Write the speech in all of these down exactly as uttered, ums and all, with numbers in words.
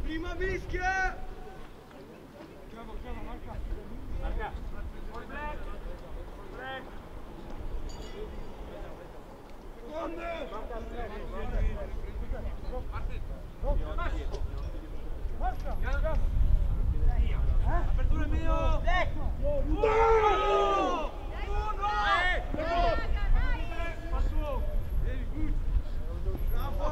Prima mischia! Chiamo, chiamo, marca. Marca. Full black. Full black. Grande! Marca tre. Marca. Marca. Apertura mio. Black. Uno! Uno! Passo. Very good. Bravo,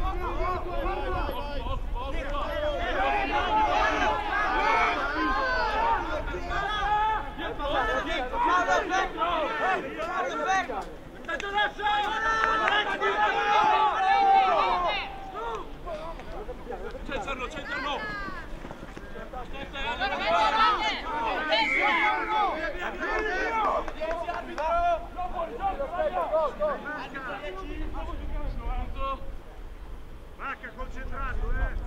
Centralo, centralo! Vacca, concentrato, eh!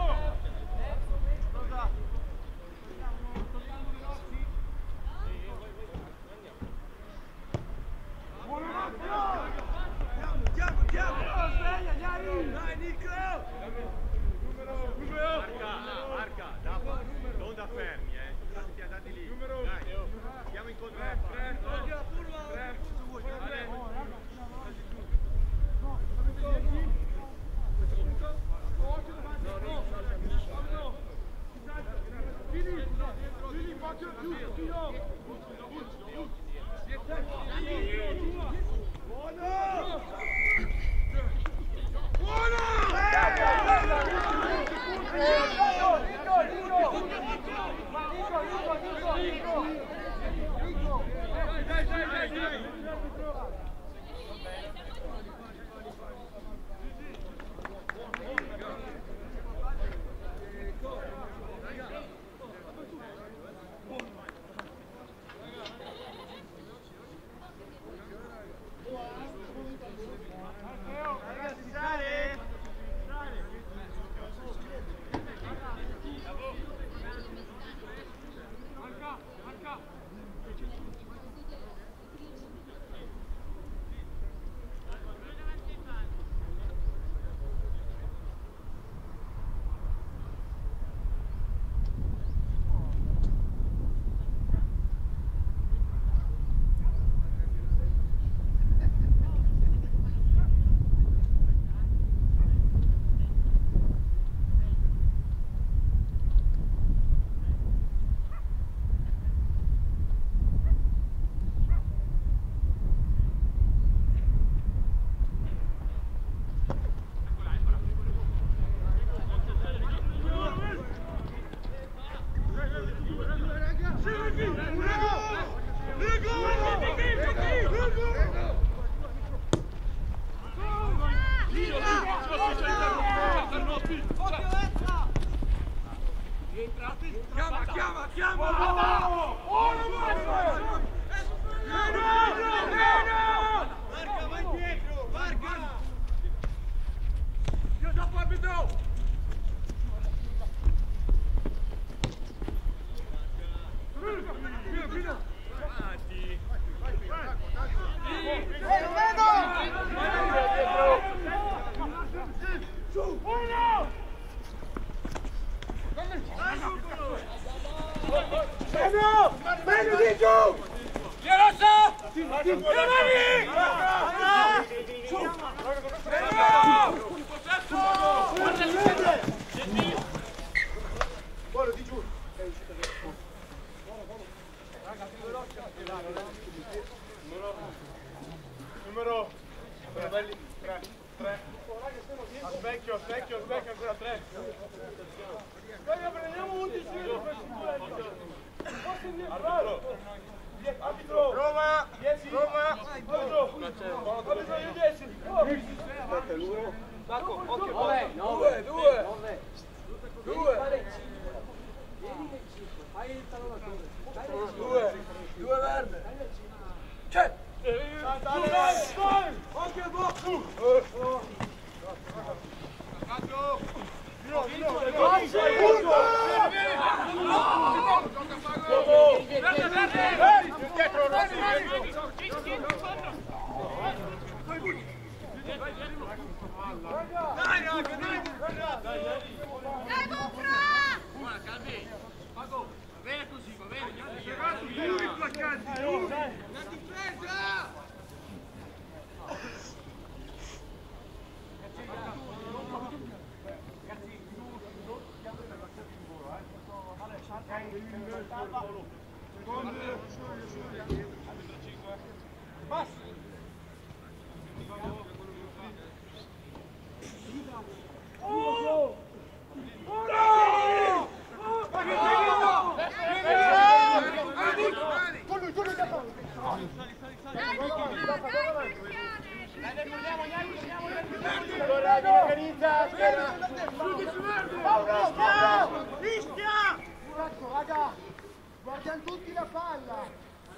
Andiamo, andiamo! Sveglia, dai, Nico! Marca, marca, da, non da fermi, eh! State andati lì, dai! Andiamo incontro alla palla! Chiama, chiama, chiama! Marca, vai dietro! Marca! Io dopo abito! Fino, fino! Avanti! Vai, vai! Lo vedo! Su! Uno! Meglio! Meglio di giù! Via rossa! Via Mani! Su! Buono di giù! Numero belli tre tre a specchio a specchio a specchio ancora tre. Dai, prendiamo undici per sicurezza. Arbitro arbitro Roma Roma arbitro io dieci Marco occhio due due due due due verde c'è occhio il box Dai, Guardiamo tutti la palla!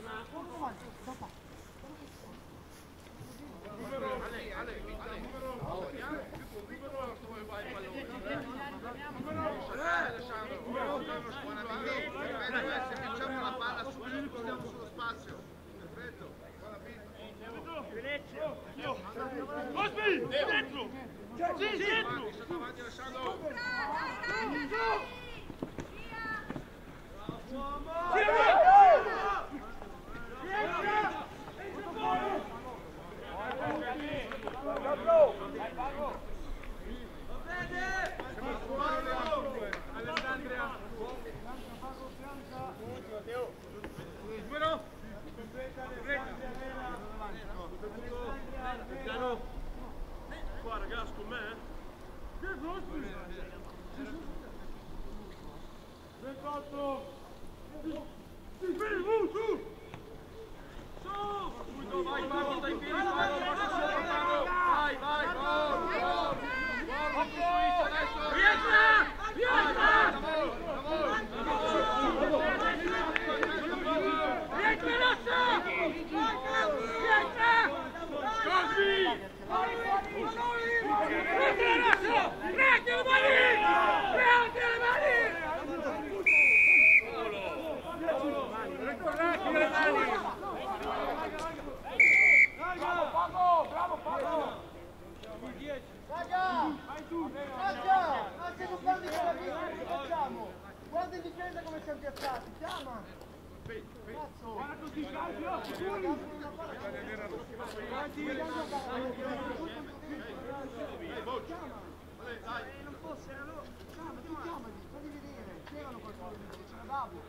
Facciamo la palla subito, stiamo sullo spazio. Perfetto. Cosmi! Dentro! Sì, dentro! Sta davanti Alessandro. Qua ragazzi con me? ventotto! Su! Su! Su! Vai, Paolo, stai in piedi, Paolo, vai, vai, Paolo! Rientra! Rientra! Rientra, Rossa! Rientra! Cosmi! Prendi la Rossa! Prendi le mani! Prendi le mani! Prendi le mani! Bravo, bravo, bravo! Raga! Raga! Anche non guardi quella vita che facciamo! Guarda in difesa come siamo piazzati! Chiama! Cazzo! Guarda così, Claudio! Non fosse, allora... Chiamati, chiamati! Fagli vedere! C'erano qualcosa! C'era Davo!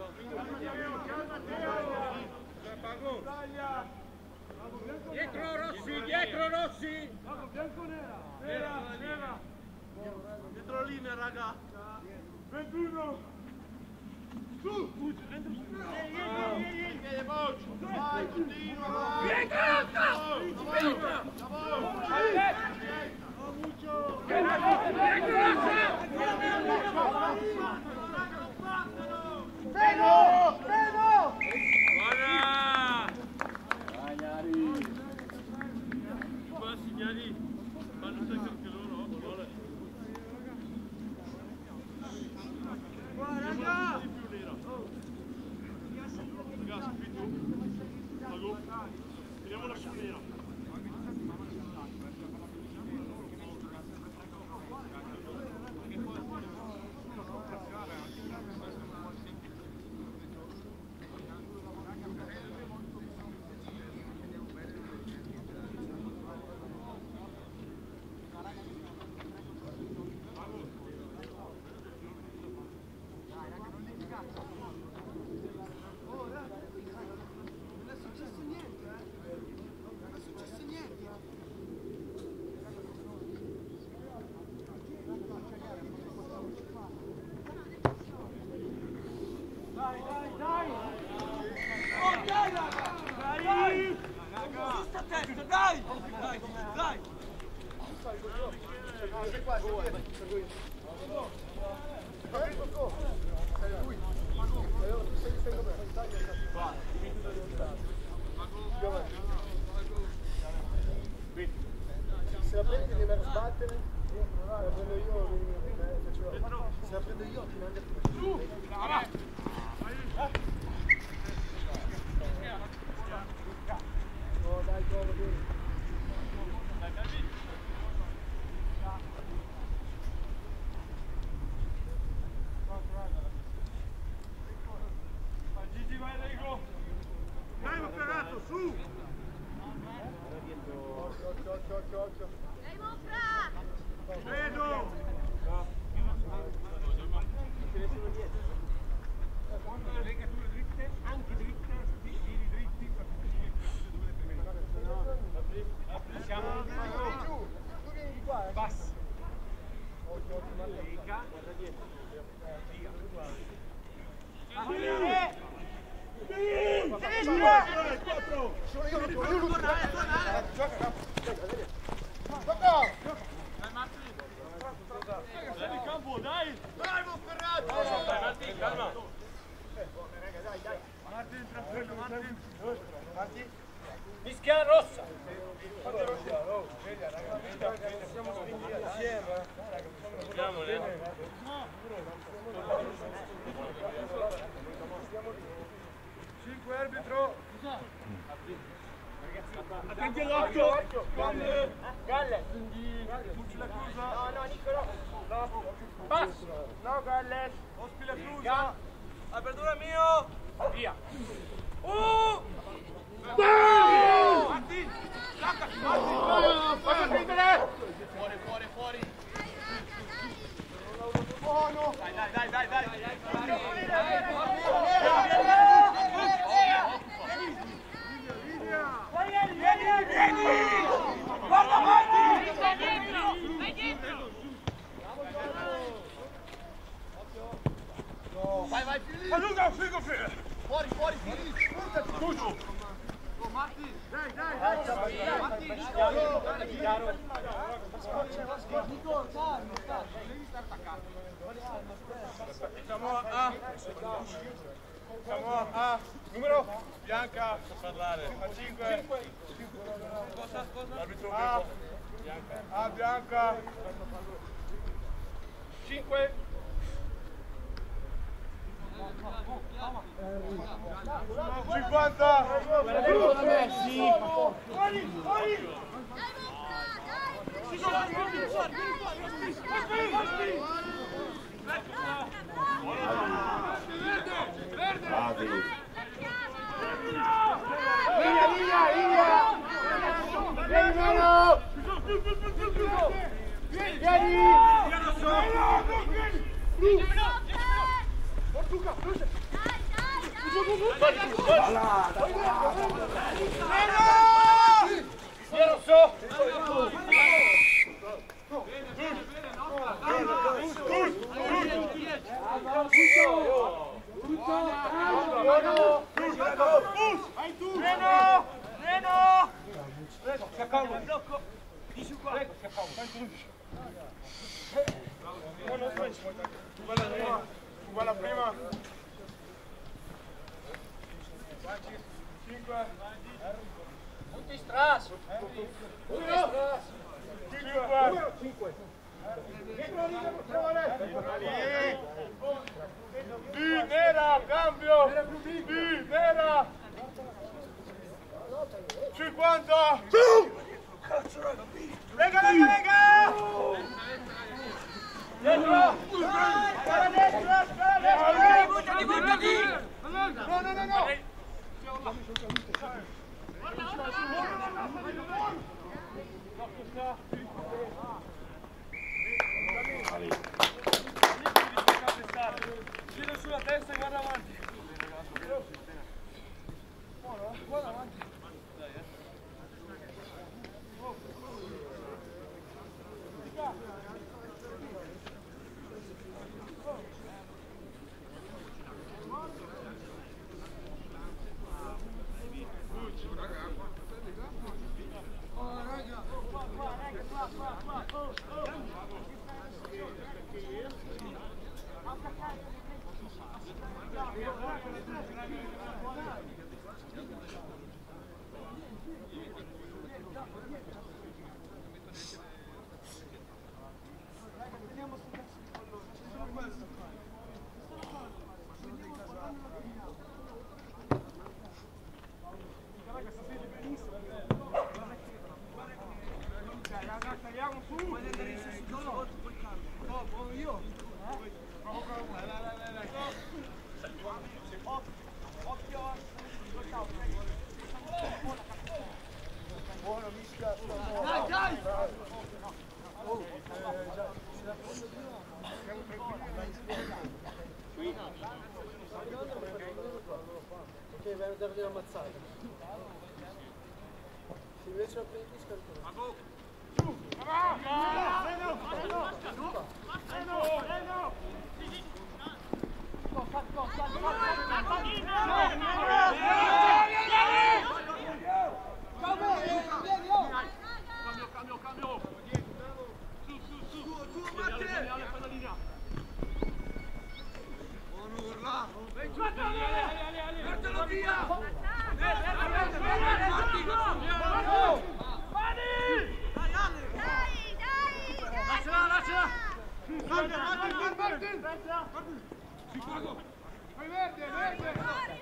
Dietro Rossi, dietro Rossi! Bianco nera! Nera, nera! Dietro la linea, raga! ventuno! Su! Vai, continua! Vieni, Rossa! Fermo! Fermo! Guarda! Qua signali, fanno sempre anche loro, allora. Guarda, raga! Di più nera. Ragazzi, qui tu. Pago. Tiriamola su nera. Se la prendi devi andare a sbattere, se la prendo io, se la prendo io ti mandi a tu. Oh dai, gol, bene. Gigi, vai, Lego! Dai, ma ferrato, su! Occhio, occhio, occhio, occhio, occhio. Vedo! Sei in campo, dai! Bravo Ferrato! Dai Martin, calma! Martin, tranquillo, Martin! Martin? Mischia rossa! Siamo spinti insieme. Andiamone! cinque arbitro. Attenti all'occhio! Galle. Galle! Pucci la chiusa. No, no, Niccolò! No. Passo! No, Galle. Ospi la chiusa. Apertura mio! Via! Uh! Martin! Stacca! Martin! Fuori, fuori, fuori! Buono! Dai, dai, dai, dai, dai! Vieni, vieni, vieni! Guarda avanti! Vai dietro! Vai dietro! Vai, vai, Filippo! Allunga, figo, figo! Fuori, fuori, Filippo! Cuccio! Oh, Martin! Dai, dai, dai! Dai, Martin! Nico, calmo, calmo! Devi stare attaccato! Siamo a... Siamo a... Numero? Bianca! A parlare! A cinque! Cosa? Cosa? L'arbitro A! Bianca! A Bianca! cinque! cinquanta! Messi! Fuori, fuori! Linea, linea, linea! Vieni, Mano! Vieni! Portuga, luce! Via rosso! Vai tu! Meno! Meno! Scaccavo! Blocco! Di su qua! Scaccavo! Uguale prima! Uguale prima! cinque! Tutti stras! Tutti stras! cinque! Dietro la linea, giovane! B nera, cambio! B nera! cinquanta! Lega, lega, lega! Dietro! Spara destra, spara destra! Buttati, buttati! No, no, no, no! Gira sulla testa e guarda avanti. Guarda avanti. Ok, vai a dargli l'ammazzata. Se invece lo prendi scarico. Go, go, go, go, go, go, go, go, go, go, Fai verde, verde!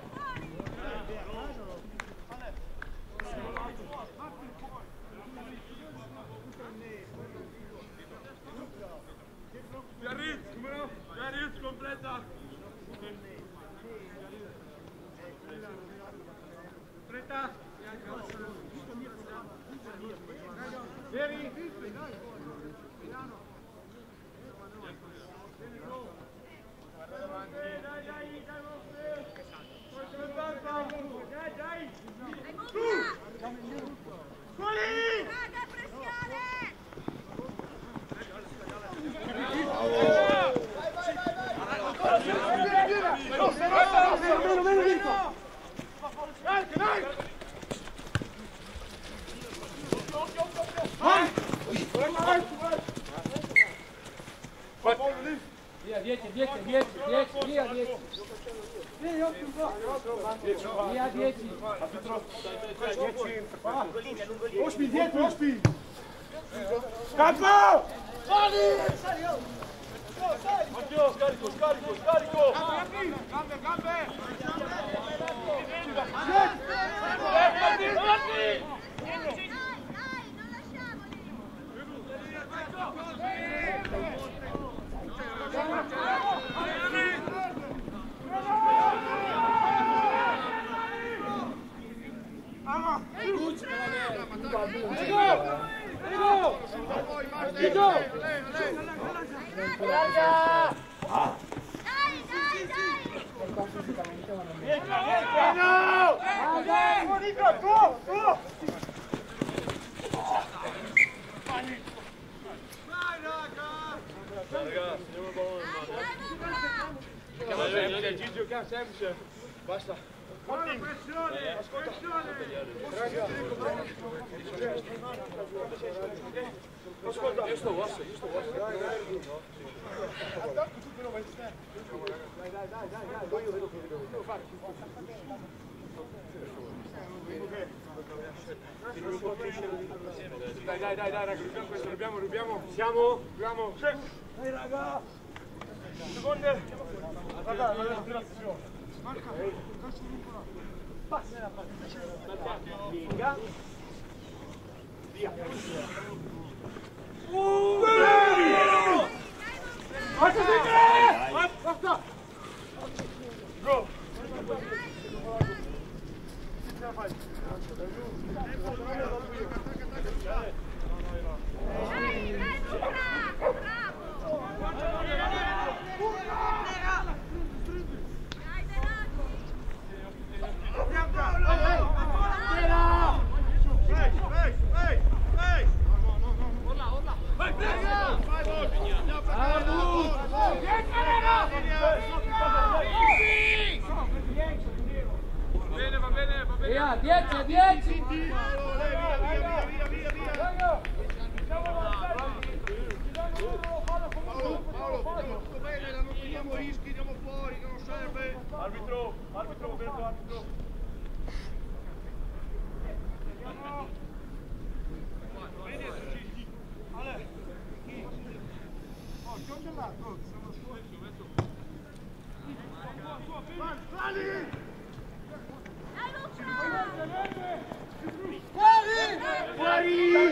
Biarritz, numero, Biarritz completa. Completa. Vieni. Dai, dai, dai, Via, dieci, dieci, dieci, dieci, via, dieci. Via, dieci. Ospin, dietro, Ospin. Campo! Sali! Oddio, scarico, scarico, scarico! Gambe, gambe! Fermati, fermati! Semplice, basta. Buona pressione, pressione. Ascolta, io sto vostro, io sto vostro. Dai, dai, attacco tu però vai in sterno. Dai, dai, dai, dai, dai, io vedo che devo fare. Dai, dai, dai, dai, raga, rubiamo questo, rubiamo, rubiamo. Siamo? Rubiamo. Dai, raga. Seconde. Guarda, guarda, tirazione. Marca. Passa la palla. Vinga. Via. Uh! Basta sempre! Basta! Go! Bene, va bene, va bene. Via, dieci, dieci. Via, via, via, via, via. Paolo, Paolo, andiamo tutto bene, non teniamo rischi, andiamo fuori, che non serve. Arbitro, arbitro, vero arbitro. Bene, esercizi. Ale. Oh, che ho gelato, siamo fuori. Sali! Fuori! Fuori!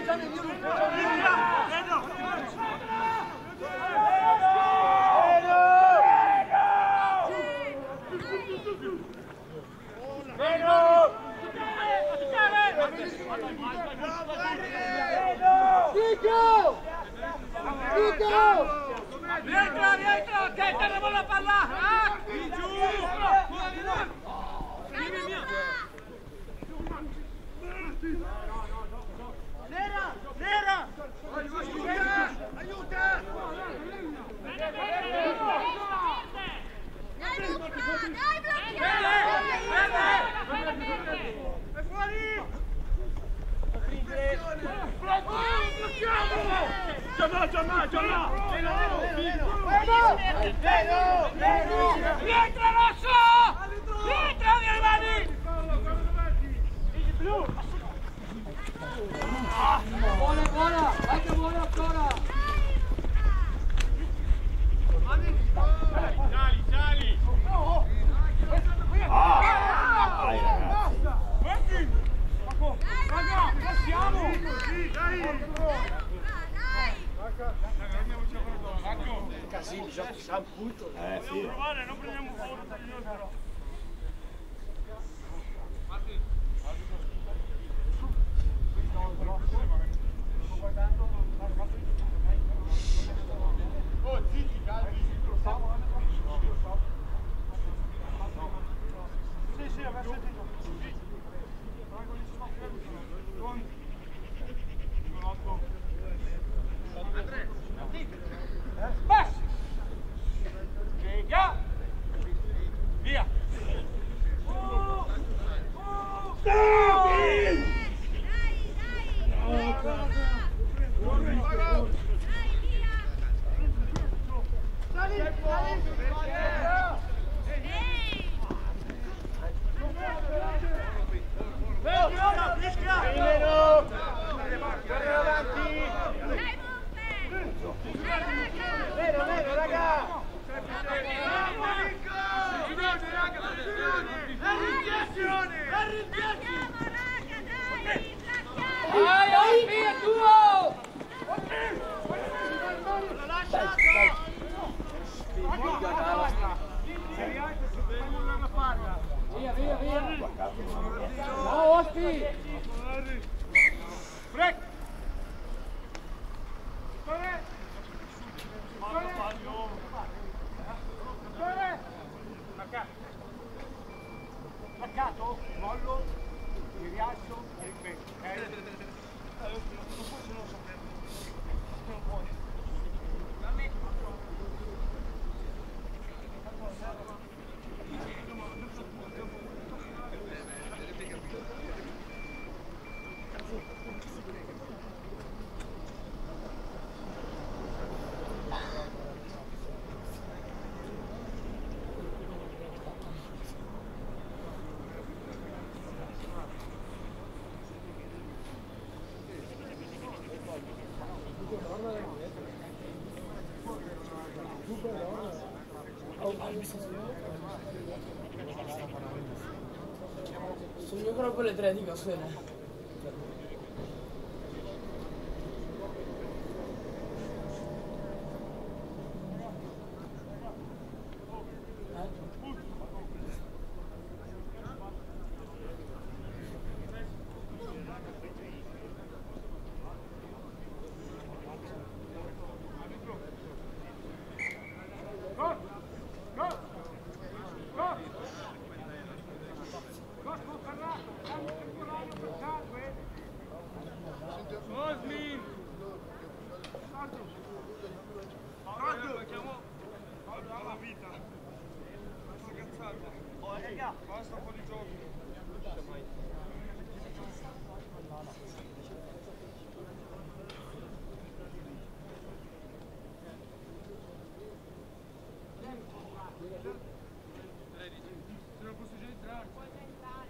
Nico! Nico! Rientra, rientra, che terremo la palla! Ah! Di giù! Fuori là! Nera! Nera! Aiuta! Dai Luca! Dai blocchiamo! È fuori! Gianna, Gianna, Gianna! Rientra Rosso! Rientra, vieni avanti! Buona, buona! Vai che buona ancora! Samputo. Eh sì. Dobbiamo provare, non prendiamo paura dagli altri però. Oh, zitti, calmi. Sì, sì, aver sentito. Bassi! Piega! Via! Oh! Oh! Dai! Dai, dai! Vero, vero, raga! Dai, Olpi, è tuo! Via, via, via! Ciao, Olpi! Break! Marcato, mollo, mi rialzo e ripeto, ok? Non puoi se non sapere. Non puoi. Dammi. Sono io con quelle tre di Cassone. Osmin! Facciamo alla vita. Basta cazzata. Oh, raga, basta fuori giochi. Se non posso già entrare. Puoi già entrare.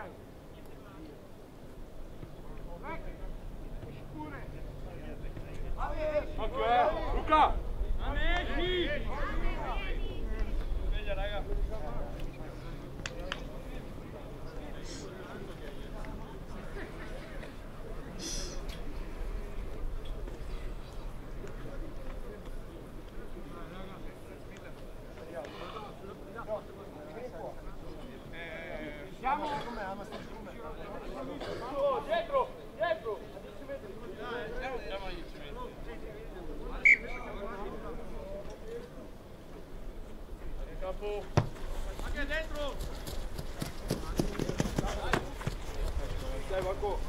Occhio, eh! Luca! Amici! Sveglia, raga! Siamo? Oh, dietro! Dietro! Siamo agli capo! Anche dentro! Dai, Marco!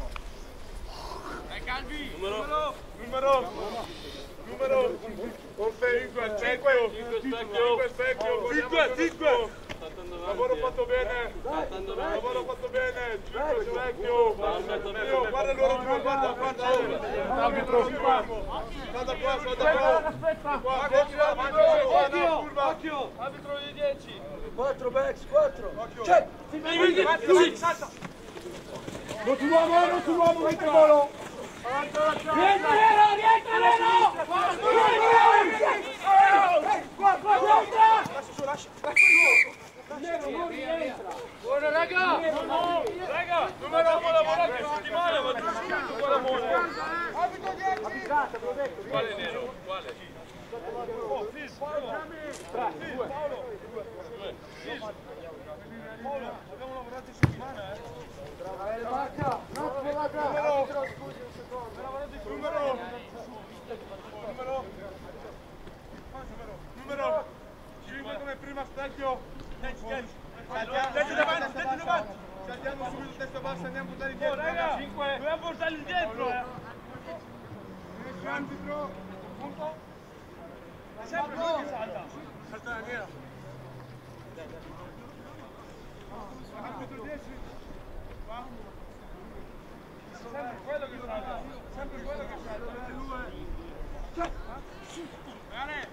Dai, Calvi! Numero! Numero! Numero! cinque, cinque! cinque specchio! cinque, cinque! Lavoro fatto bene! Lavoro fatto bene! cinque specchio! Guarda loro, guarda, guarda! Arbitro! Guarda qua, guarda qua! Qua, qua, curva! Occhio! Arbitro di dieci! quattro backs, quattro! C'è! Salta! Non sull'uomo, non sull'uomo, vai per volo! Rientra Nero, rientra Nero! Qua, qua, qua! Lascia su, lascia! Nero, non rientra! Buona raga! Raga! Non avevamo lavorato in settimana, ma tu sei tutto qua l'amore! Abito dieci! Quale Nero? Quale? Oh, fisso! Paolo, abbiamo lavorato in settimana, eh? Numero! Numero! Numero! Numero! cinque come prima specchio! Testa davanti, testa davanti! Saltiamo subito testa bassa, andiamo a buttare indietro! cinque! Dobbiamo portarli indietro! Arbitro! Punto! È sempre lui che salta! Salta la nera! Arbitro dieci! Qua! Sempre quello che salta! Sempre quello che salta! Bene!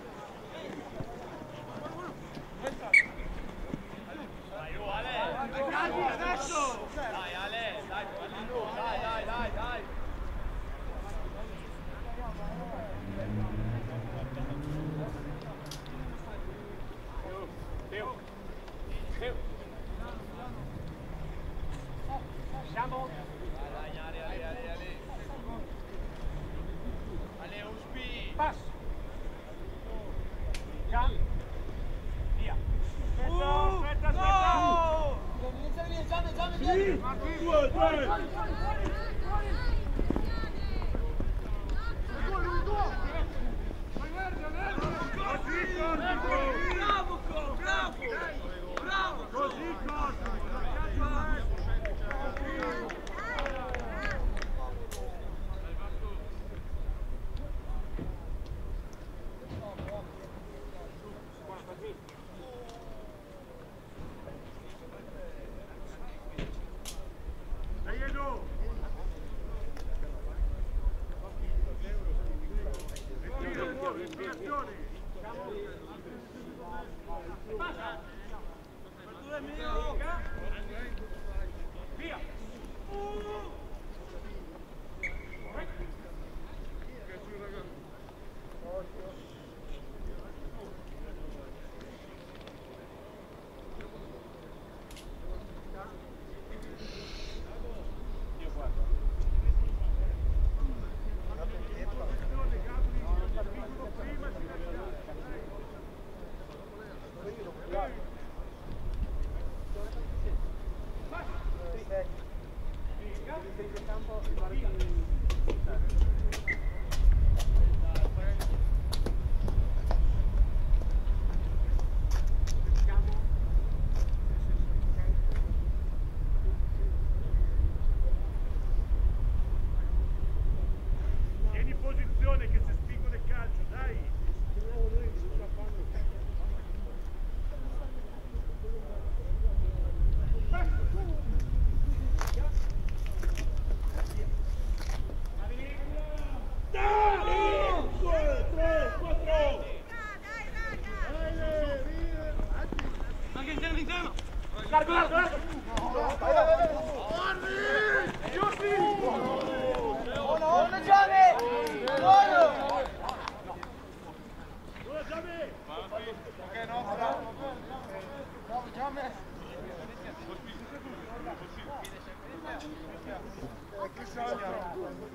Dai, oh, Ale! Dai, adesso! Dai, Ale! Dai, dai, dai, dai, dai! Teo! Teo! Siamo? Dai, Ale, Ale, Ale, Ale! Ale, Uspi! Passo! Già! Via! Aspetta, aspetta, aspetta! Vieni, Gianni, Gianni, vieni! Due, tre! Bravo, bravo, bravo! Così, cosa? Via! Tieni posizione che si spingono il calcio, dai! Anche interno, interno! Largo, largo, largo! Buono, Gianni! Buono! Ok, no, bravo! Bravo, Gianni! Che salta!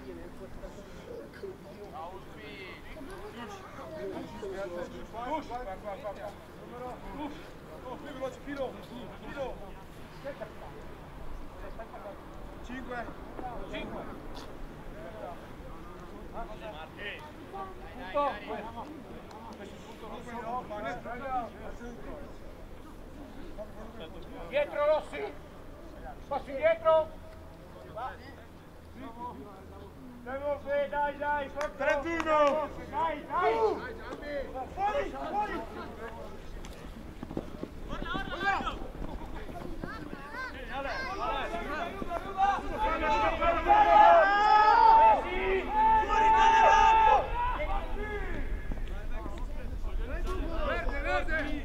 Push! Qua, qua, qua, qua! Push! Oh, più veloce, filo! Filo! cinque! cinque! Punto! Dietro Rossi! Passi dietro! Dai, dai, trentuno! Dai, dai! Fuori, fuori! Verde, verde!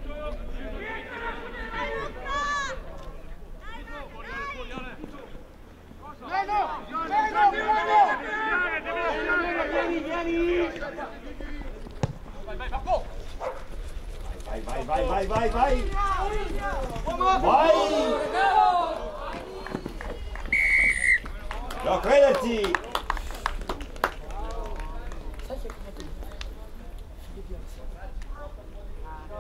Vai, vai, vai, vai, vai! Vai! No, crederci! Sai che è come tu?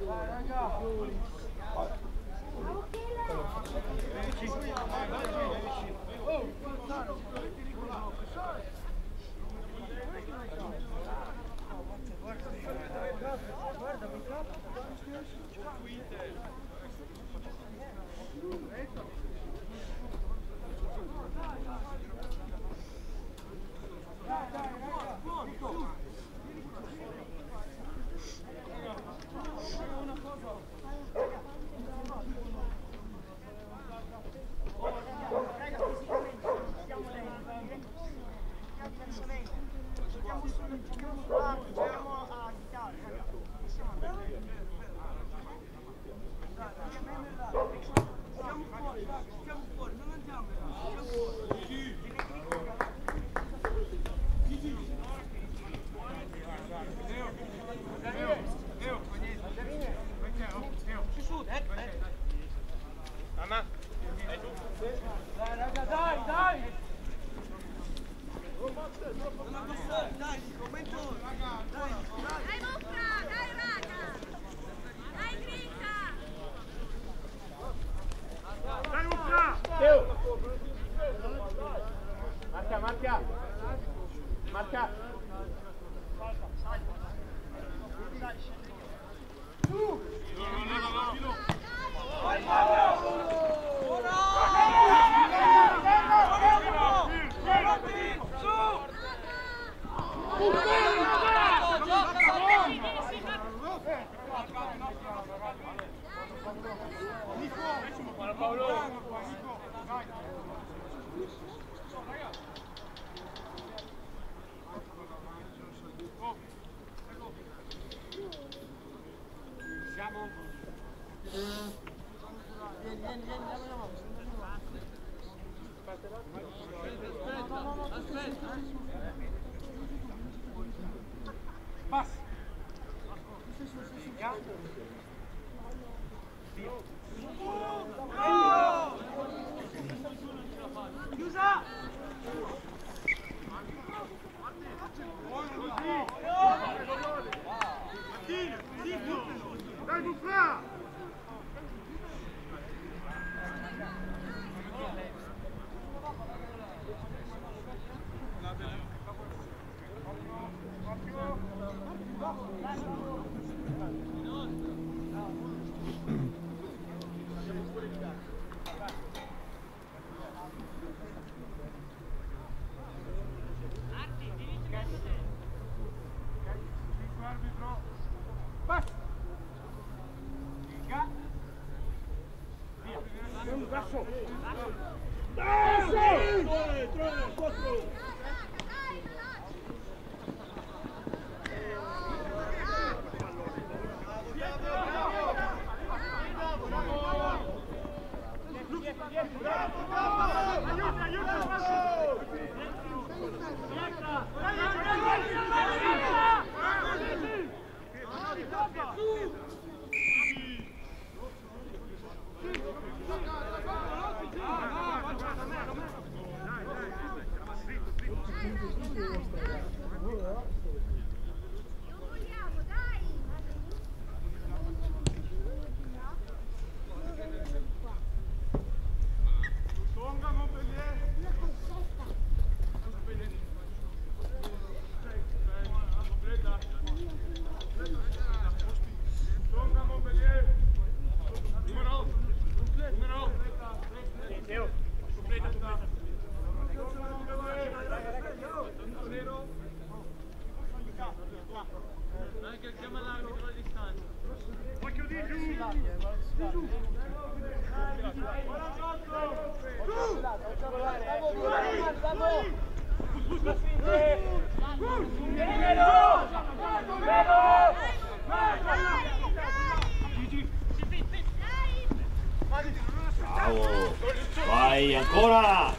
Bravo! Vai ancora!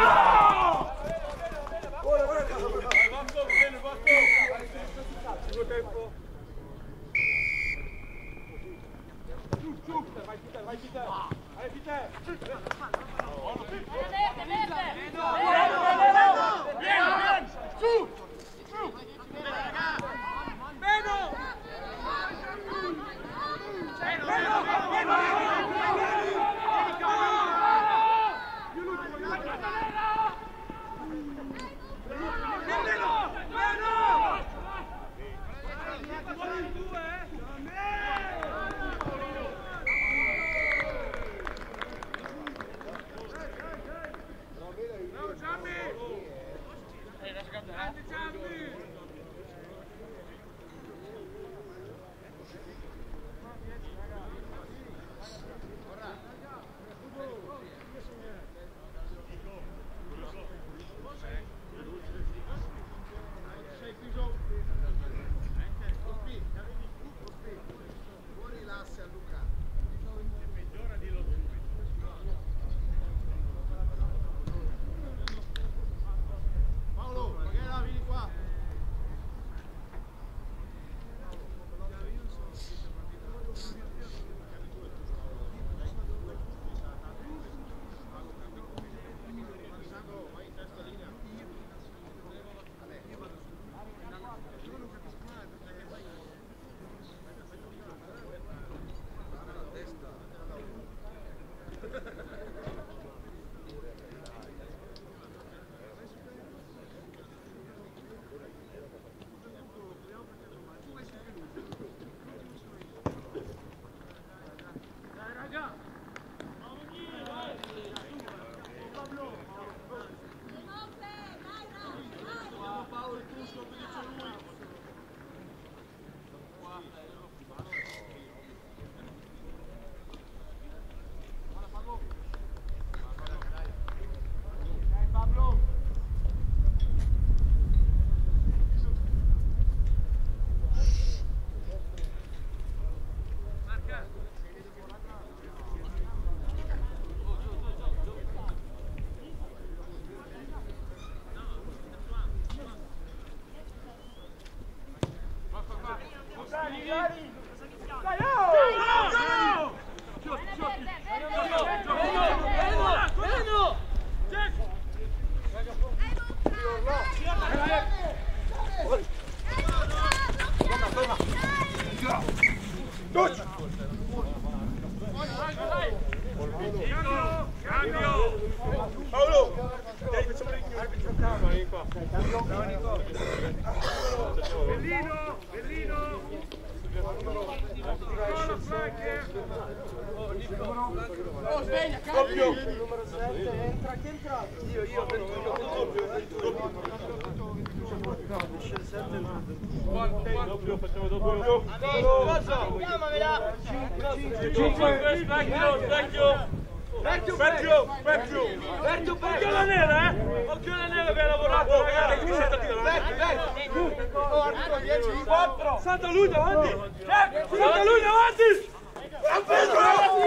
Bravo! Touch! Cambio! Paolo! Dai, facciamo l'igno. Vieni qua. Bellino! Bellino! Oh, sveglia, Doppio! numero sette, entra, chi è entrato? Io, io, per doppio, facciamo doppio. Chiamamela! cinque, specchio, specchio! Vecchio, vecchio, vecchio! Vecchio, Occhio la nera, eh! Occhio la nera che ha lavorato, ragazzi! vecchio, vecchio! Oh, arbitro, dieci, quattro! Salta lui davanti! Salta lui davanti! A Pedro!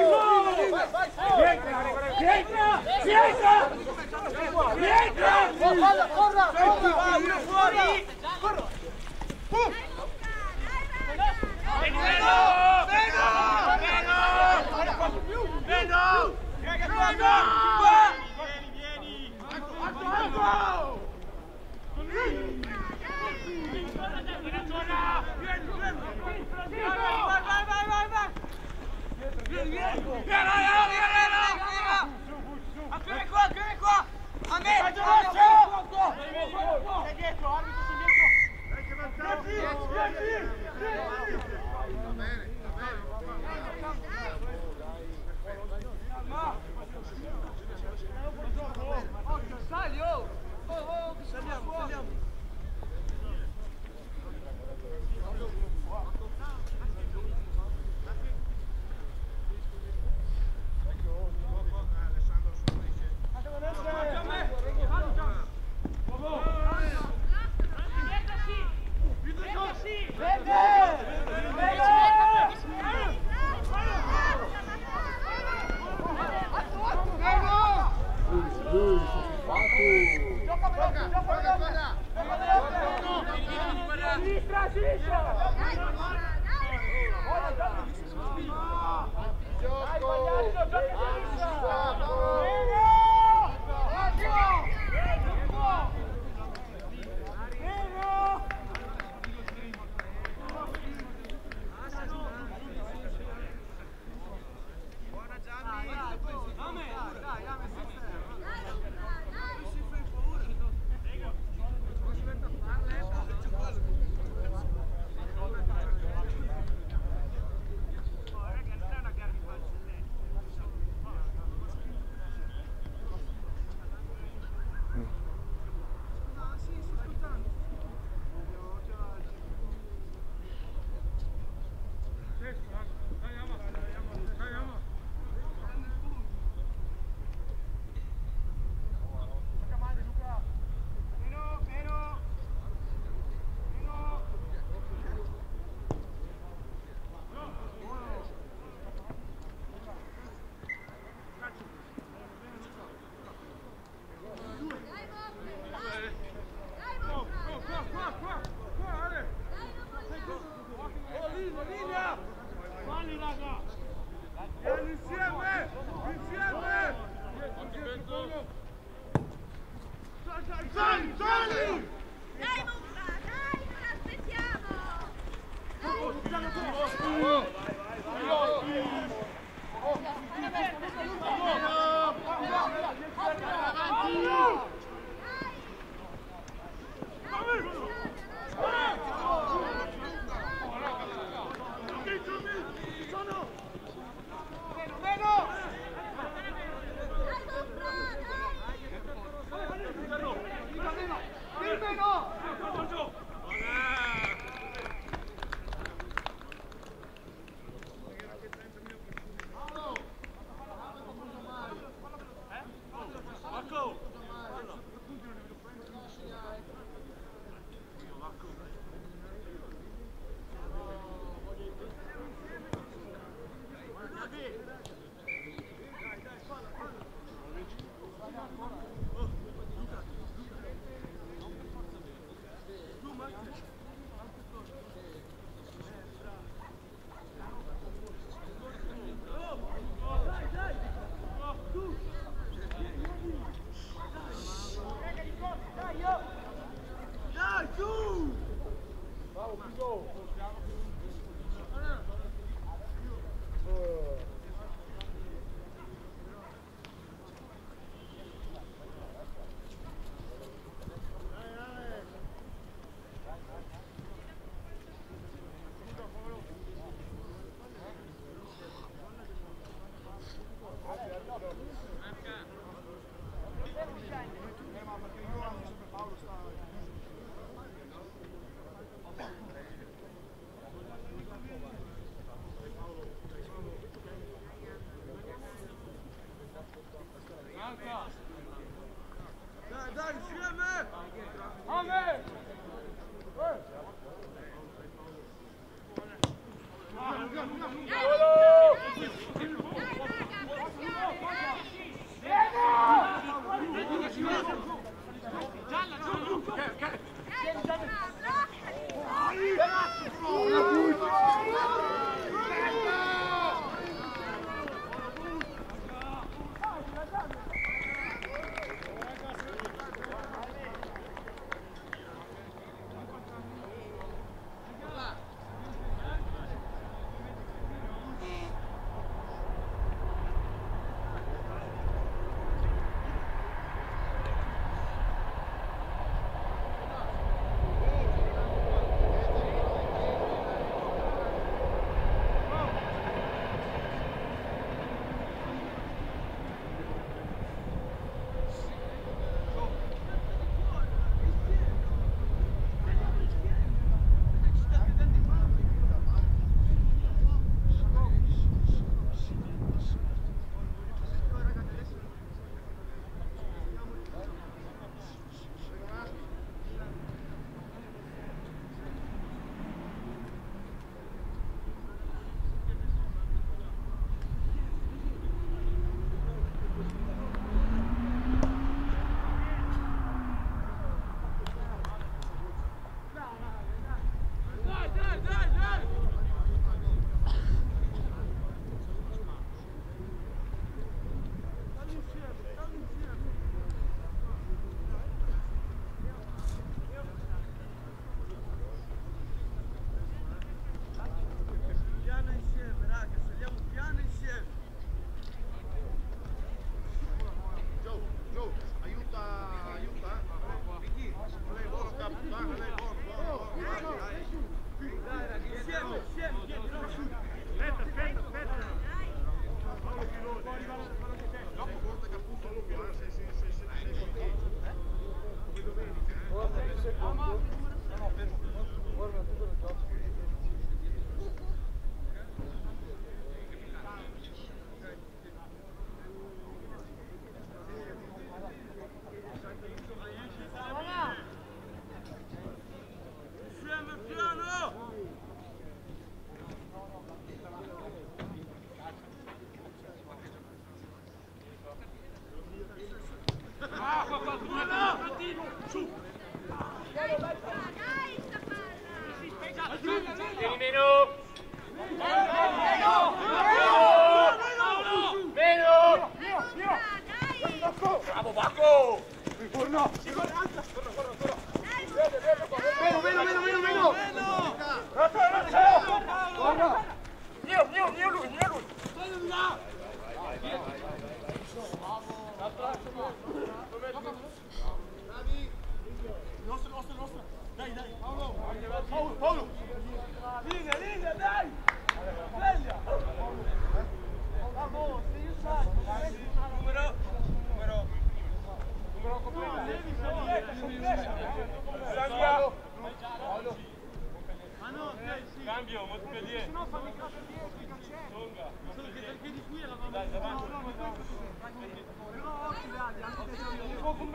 Pietra! Pietra! Pietra! Corra, corra, corra! Uno fuori! Corra! Meno! Meno! Meno! Meno! Vieni, vieni! Vai, vai, vai, vai! Vieni, vieni! Vieni, vieni! Appena qua, appena qua! A me! Sei dietro, arbitro, sei dietro! Sali, oh! Oh, oh, che saliamo, saliamo!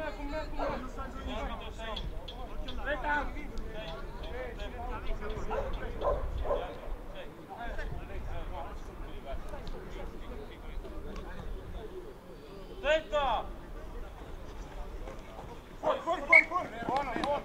Fuori, fuori, fuori, fuori! Buono, buono!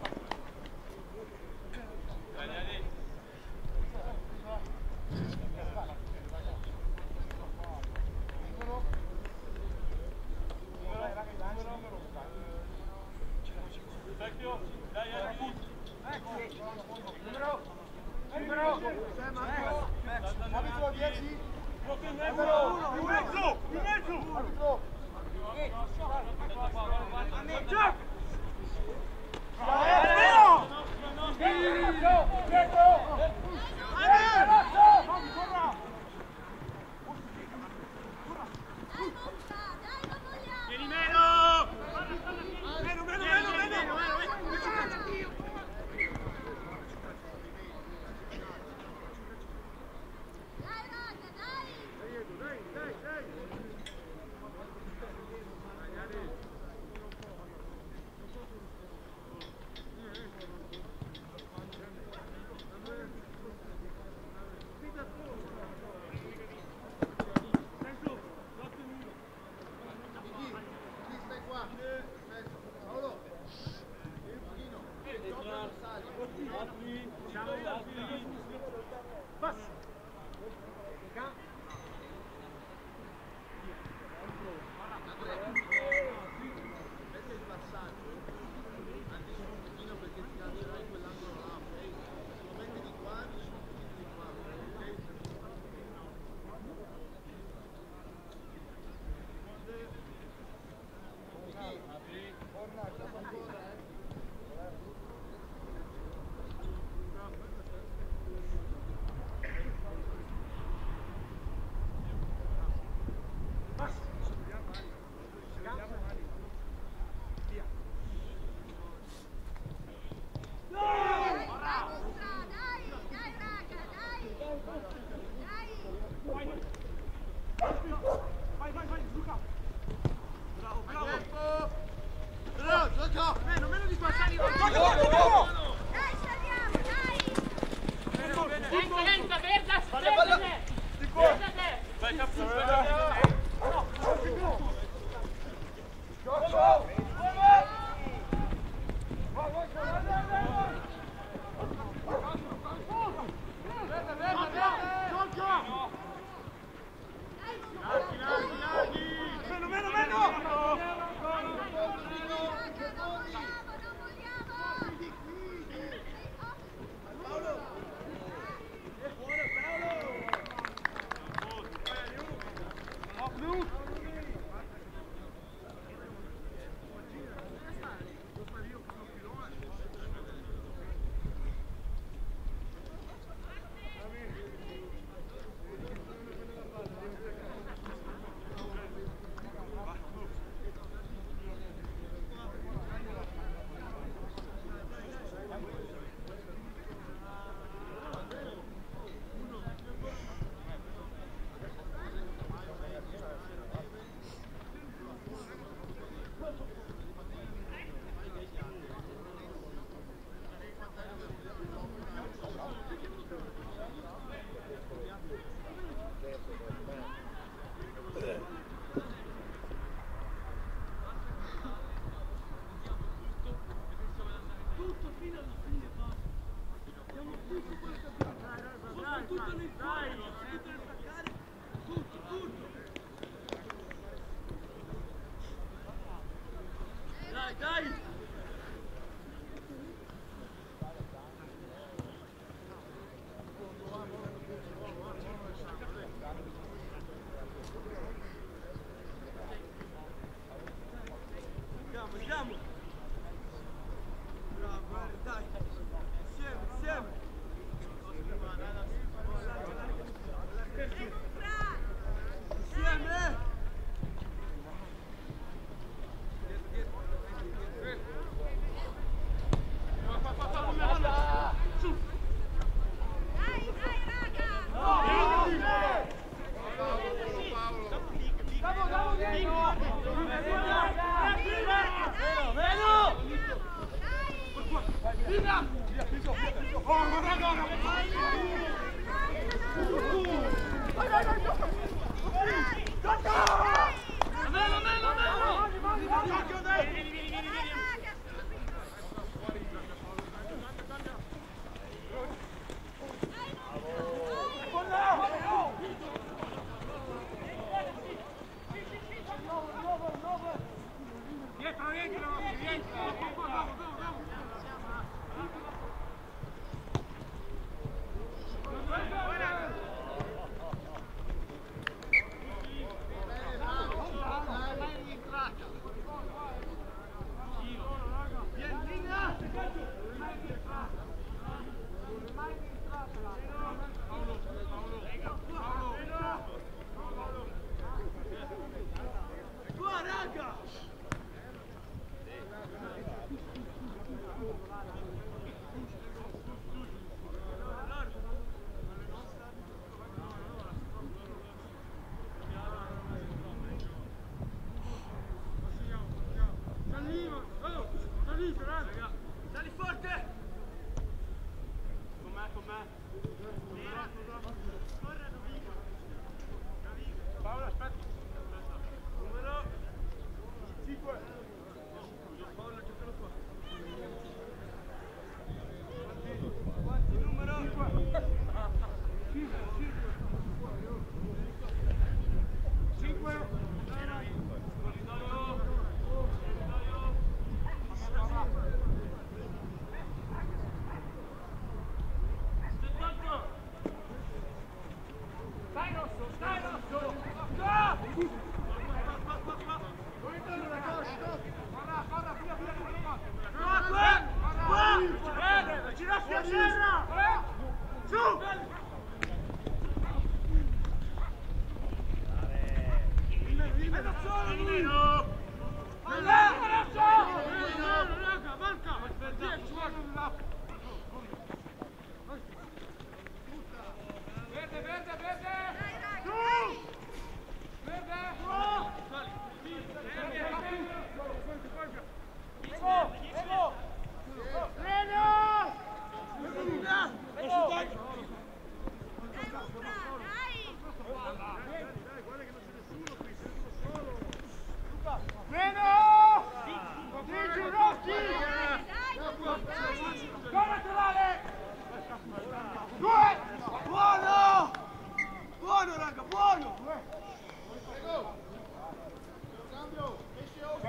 buono! Prego! Cambio! Esce oltre!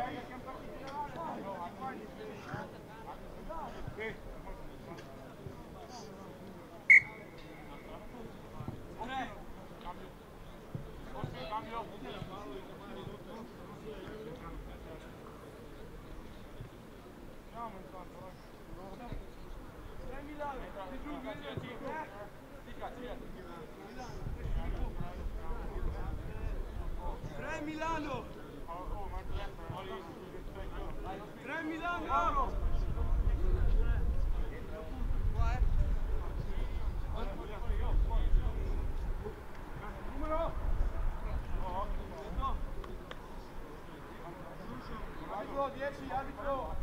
Tre Milano! Tre Milano! Numero! Arbitro, dieci, arbitro!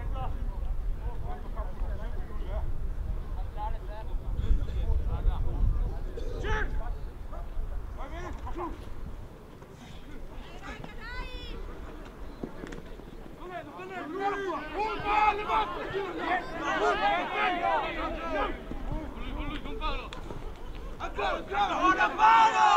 Va bene? Ancora Paolo!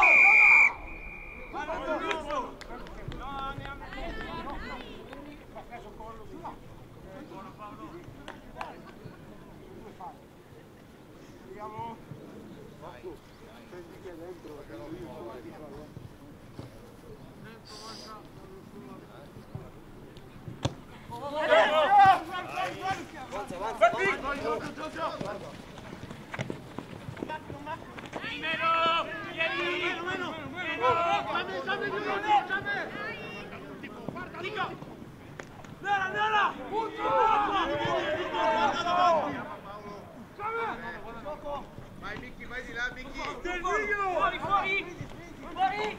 Vai Micchi, vai di là Micchi! Fuori, fuori! Fuori!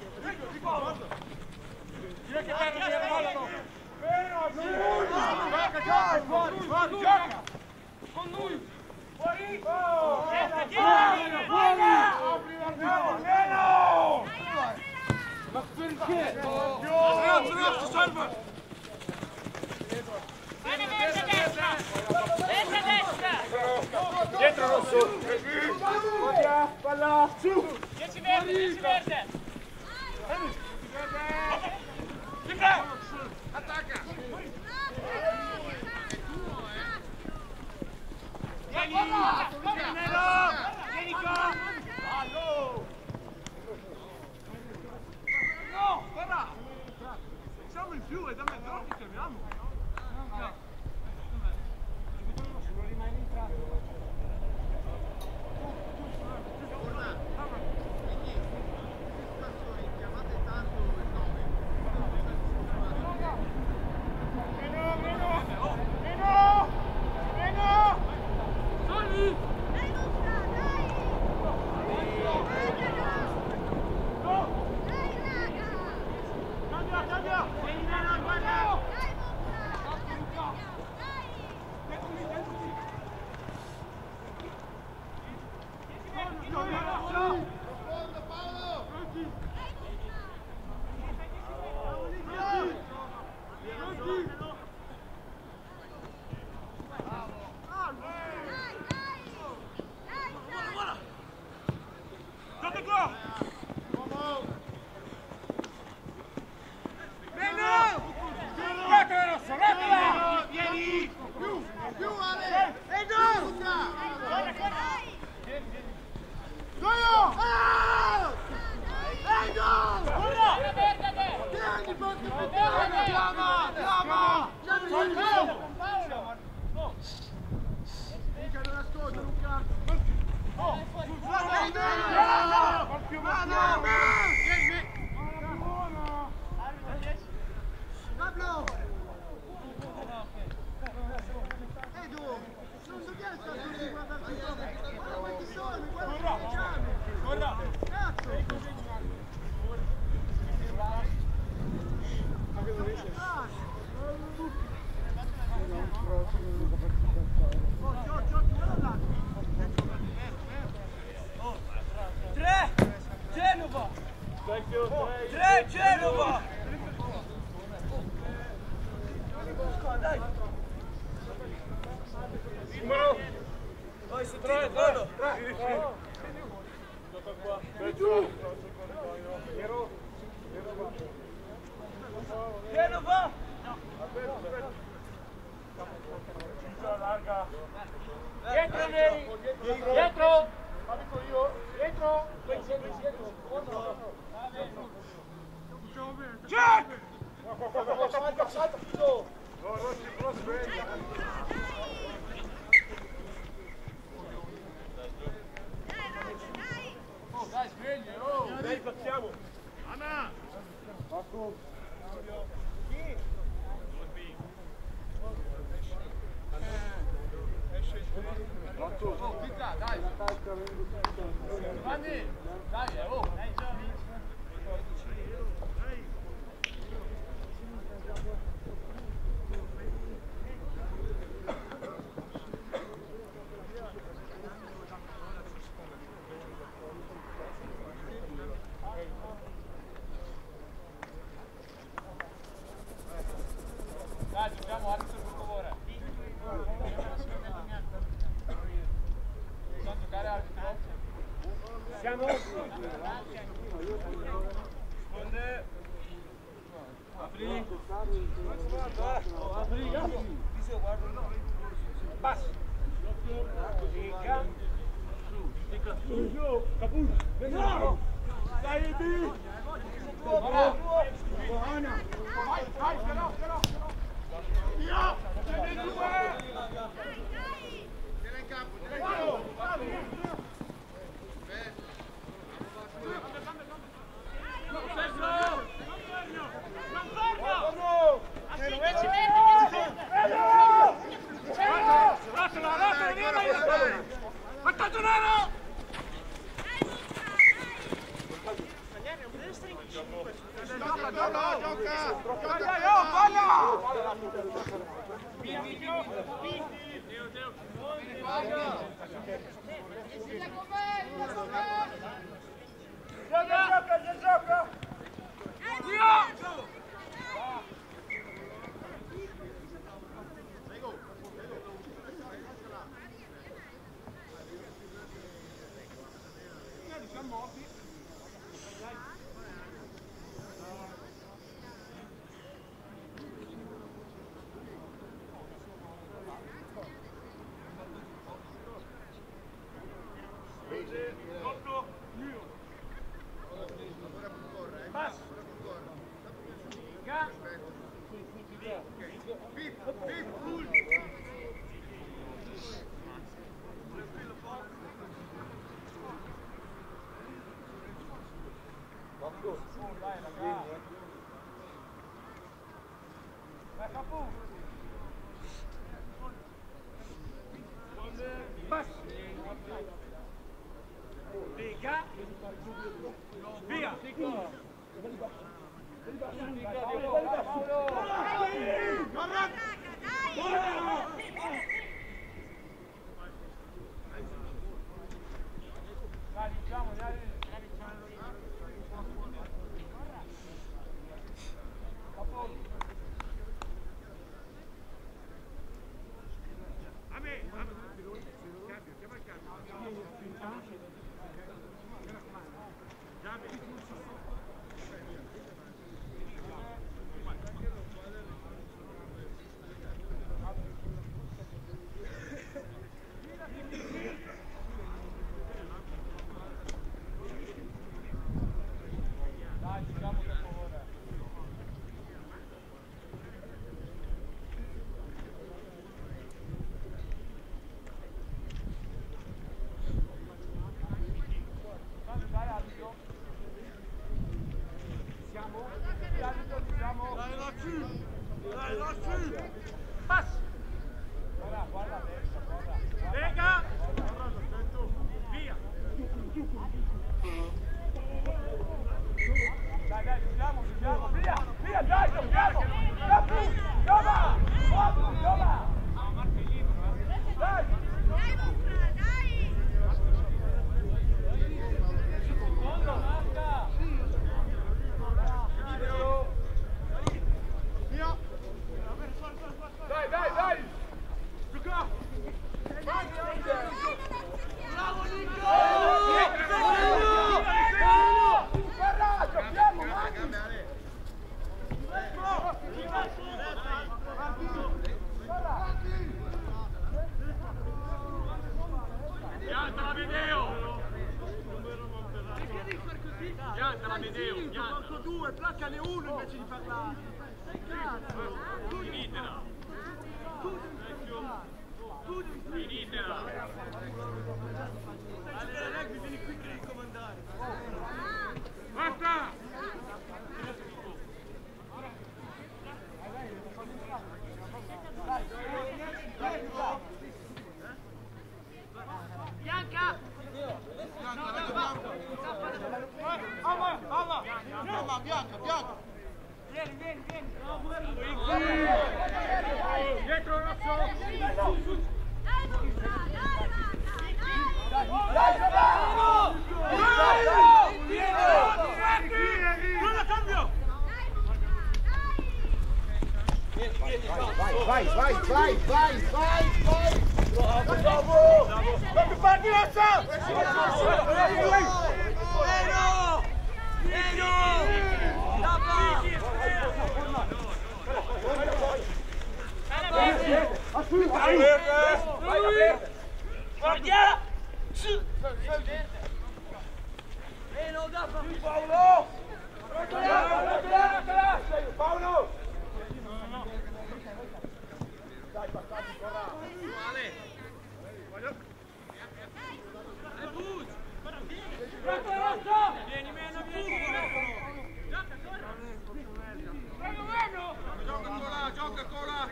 Gira che perdi la palla! Gioca, fuori, fuori, gioca! Con lui! Fuori! Oh! Fuori! Fuori! Ma perché? Ragazzi, ragazzi, salva! Vieni, vieni a destra! Destra, destra! Dietro Rosso! Palla, su! dieci verde, dieci verde! Attacca! Vieni! Vieni qua! Fallo! No, guarda! Siamo in più e da me ti chiamiamo! Tre Genova! Numero! Vai su tre, tre! Gioca qua! Giù! Dietro, Neri! Dietro! Dietro! Check! Salta, salta, Fido! No, Rossi, però sveglia. Oh, dai, sveglia, oh! Dai, facciamo. Anna! Marco. Chi? Marco. Oh, picca, dai! Giovanni! Dai, oh! Dai, Giovanni! Dai, giochiamo Alex per favore. Possiamo giocare arbitro? Siamo. Sponde. Apri. Apri. Pass. Tica. Tica. Giù. Caput. No. Dai, di. Buona. Buona. Vai, vai, però, però. Via! Tieni due! Tieni in campo, tieni in campo. Gioca, gioca, gioca! Dai, oh, palla! Gioca, gioca, gioca! Via! Dai, diciamo, dai. A me, a me. Cambio, chiama il cambio. Dai, diciamo per favore. Fammi fare arbitro. Siamo? Arbitro, diciamo. Dai, Rossi. Dai, Rossi. Pass! Guarda, guarda adesso, guarda. Lega! Via. Dai, dai, giochiamo, giochiamo. Via, via, dai, giochiamo. Capi, giova, giova, giova. Dai. Secondo, marca. Via. Finito porco due, placcane uno invece di parlare. Sei cazzo! Finitela! Tu devi stare. Finitela! Allora, rugby, vieni qui che devi comandare. Basta! Bianca! Mamma, mamma! Mamma, Bianca, Bianca! Vieni, vieni, vieni! Dietro Rosso! Dai, Luca, dai, Dai, Giovanni! Non la cambio! Vai, vai, vai, vai, vai, vai, vai! Bravo, bravo! Bravo, parti, Rosso! Meno! Meno! Guardia! Meno, Dappa! Paolo! Paolo! Dai, passati, corra! Pronto, Rosso! Vieni, meno, vieni! Meno, meno! Gioca ancora, gioca ancora!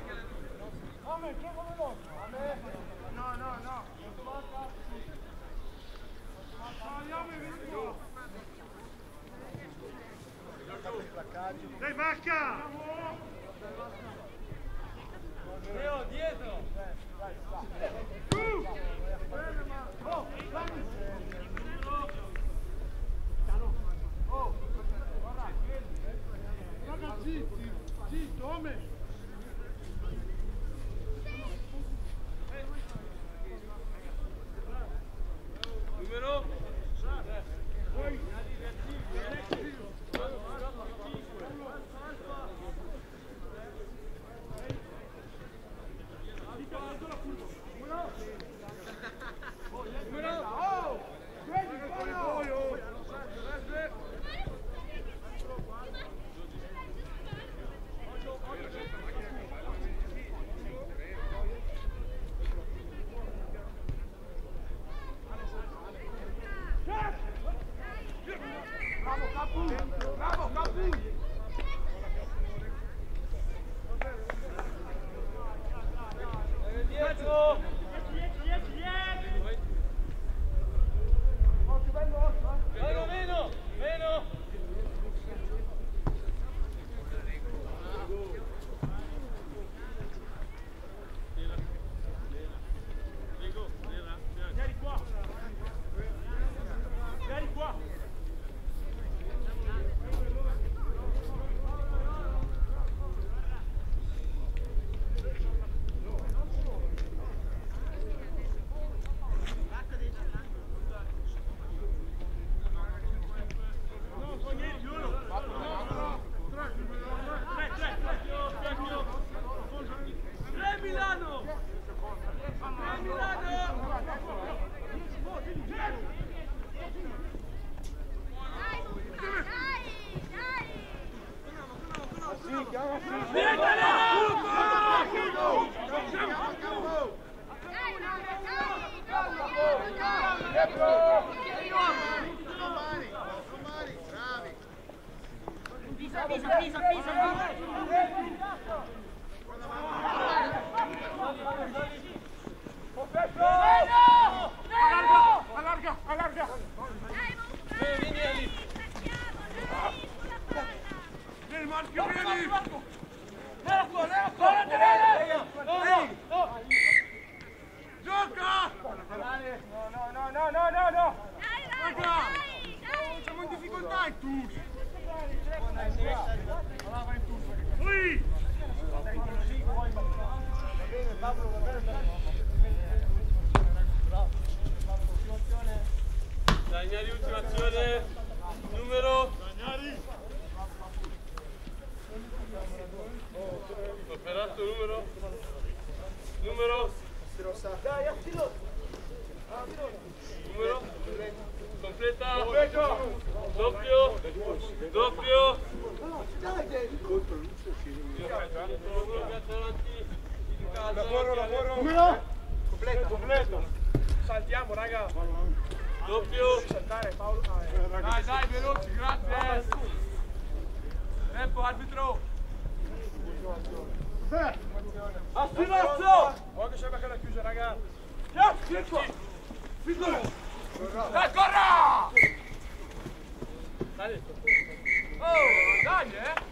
No, no, no! Dai, Macca! Leo, dietro! Zitti, zitto, ome! Numero? Pisa, pisa, pisa, pisa! Allarga, allarga, allarga! Vieni, vieni! Vieni Marco, vieni! Marco, Marco! Gioca! No, no, no, no, no, no, no! Dai, dai, dai, dai! Siamo in difficoltà e tu! Ui! Dagnari, ultima azione, numero. Operato numero. Numero. Dai, attilo! Numero. Completa. Doppio. Doppio. arbitro! A silenzio! Guarda che c'è anche la chiusa, raga! Vieni qua! Piccolo! Dai, corra! Oh, dai, eh!